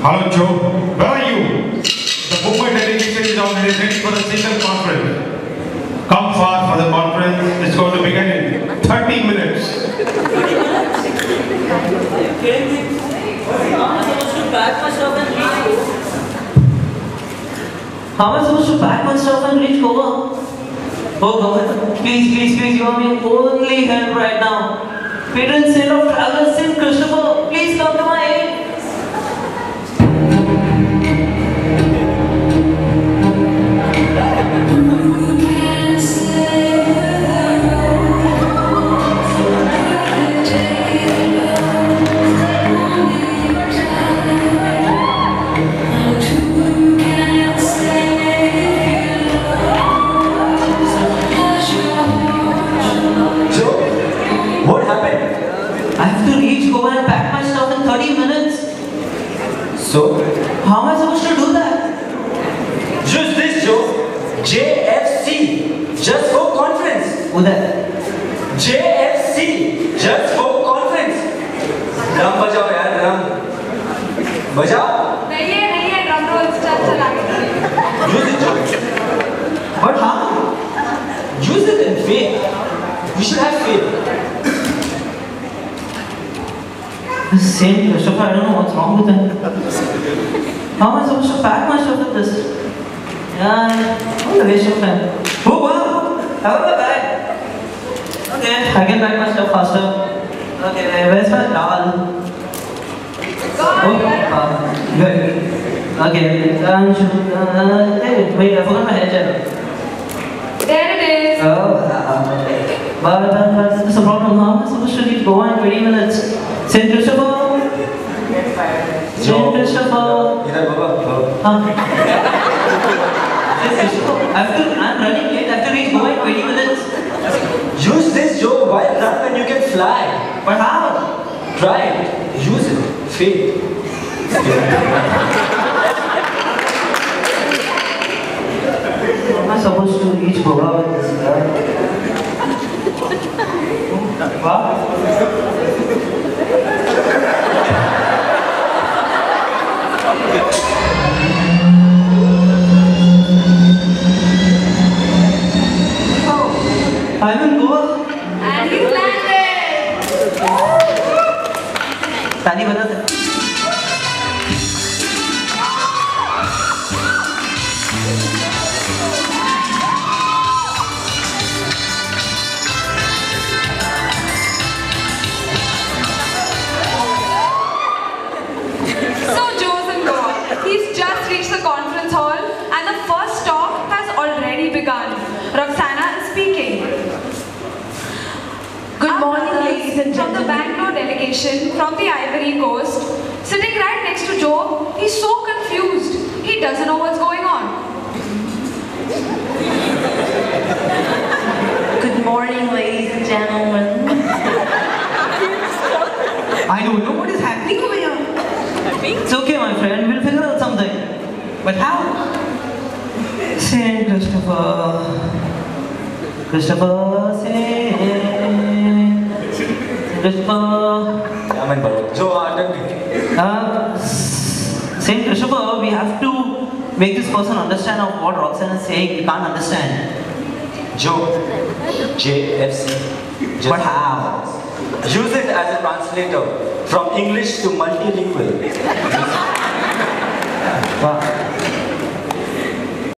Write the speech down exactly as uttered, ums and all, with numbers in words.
Hello Joe, where are you? The Mumbai delegation is already ready for a single conference. Come fast for the conference. It's going to begin in thirty minutes. How am I supposed to pack my stuff and reach Goa? Oh God, please, please, please, you are my only help right now. Patron saint of travel, Saint Christopher, please come to my aid. So? How am I supposed to do that? Use this, Joe. J F C. Just for conference. Who that? J F C. Just for conference. Drum बजाओ यार drum. बजाओ. नहीं है नहीं है drum roll start चला. Use it, Joe. But how? Use it in faith. You should have faith. Saint Christopher, I don't know what's wrong with him. How am I supposed to pack my stuff with this? Yeah, what a waste of time. Oh wow! I got my bag. Okay, I can pack my stuff faster. Okay, where's my towel? Oh, uh, good. Okay, um, uh, hey, wait, I forgot my hair gel. There it is. Oh, uh, but, but, but there's a problem. How am I supposed to reach Goa in twenty minutes? Saint Christopher? Saint Christopher? इधर बाबा. Huh? Saint Christopher? I have to, I'm running late. I have to reach Goa in twenty minutes. Use this, Joe. Why run when you can fly? But how? Try it. Use it. Faith. How am I supposed to reach Goa with this guy? What? I'm in Goa. And he's landed. ताली बजा दे. So Joe's in Goa. He's just reached the conference hall and the first talk has already begun. Roxana is speaking. Good morning, ladies and From the gentlemen. Bangalore delegation from the Ivory Coast, sitting right next to Joe, he's so confused. He doesn't know what's going on. Good morning, ladies and gentlemen. I don't know what is happening over here. It's okay, my friend. We'll figure out something. But how? Saint Christopher. Christopher, Saint Christopher. Amen, bro. Joe, attack. Uh, Saint Christopher, we have to make this person understand of what Roxanne is saying. We can't understand. Joe. J F C. Just But how? Use it as a translator from English to multilingual.